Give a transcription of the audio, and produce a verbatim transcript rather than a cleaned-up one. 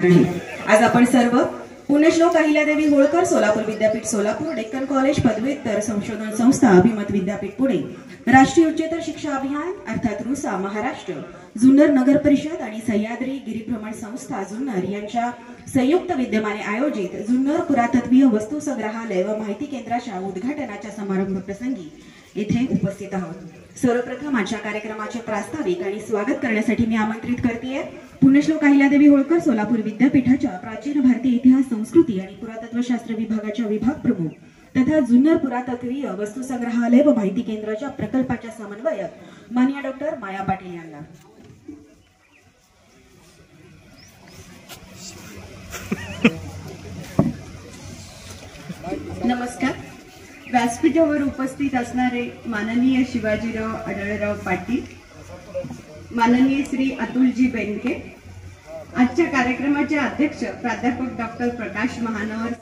आज आपण सर्व पुण्यश्लोक अहिल्यादेवी होळकर सोलापूर विद्यापीठ सोलापूर, डेक्कन कॉलेज पदव्युत्तर संशोधन संस्था अभिमत विद्यापीठ पुणे, राष्ट्रीय उच्चतर शिक्षा अभियान अर्थात रुसा महाराष्ट्र, जुन्नर नगर परिषद आणि सह्याद्री गिरिभ्रमण संस्था जुन्नर यांच्या संयुक्त विद्यमाने आयोजित जुन्नर पुरातत्वीय वस्तू संग्रहालय व माहिती केंद्राच्या उद्घाटनाच्या समारंभ प्रसंगी येथे उपस्थित आहोत। सर्वप्रथम आजच्या कार्यक्रमाचे प्रास्ताविक आणि स्वागत करण्यासाठी मी आमंत्रित करतेय पुण्यश्लोक अहिल्यादेवी होळकर सोलापूर विद्यापीठाच्या प्राचीन भारतीय इतिहास संस्कृती आणि पुरातत्वशास्त्र विभागाच्या विभाग प्रमुख तथा जुन्नर पुरातत्वीय वस्तू संग्रहालय व माहिती केंद्राच्या प्रकल्पाच्या समन्वयक माननीय डॉक्टर माया पाटील यांना। नमस्कार। व्यासपीठावर उपस्थित असणारे माननीय शिवाजीराव आढळराव पाटील, माननीय श्री अतुलजी बेनके, आजच्या कार्यक्रमाचे अध्यक्ष प्राध्यापक डॉक्टर प्रकाश महानवर